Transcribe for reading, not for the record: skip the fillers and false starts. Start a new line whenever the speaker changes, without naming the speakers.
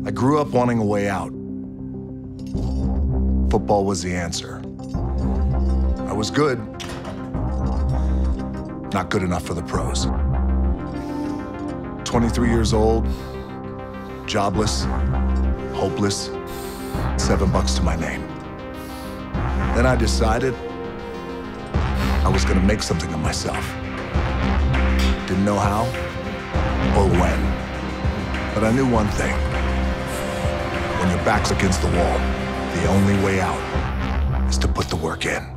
I grew up wanting a way out. Football was the answer. I was good. Not good enough for the pros. 23 years old, jobless, hopeless, $7 to my name. Then I decided I was gonna make something of myself. Didn't know how or when, but I knew one thing. When your back's against the wall, the only way out is to put the work in.